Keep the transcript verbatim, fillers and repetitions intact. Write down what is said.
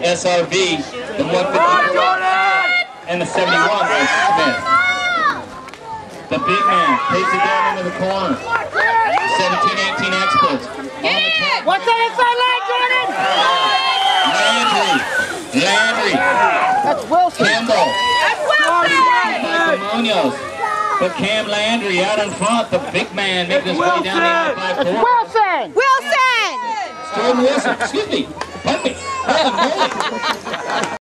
S R V, the one fifty-four, and the seventy-one was Smith. The big man takes it down into the corner. seventeen eighteen experts. What's that inside line, Jordan? Landry. Landry. That's Wilson. Campbell. That's Wilson. Michael Munoz. But Cam Landry out in front. The big man making his way down the I five corner. Wilson. Wilson. Jordan Wilson. Excuse me. Pardon me.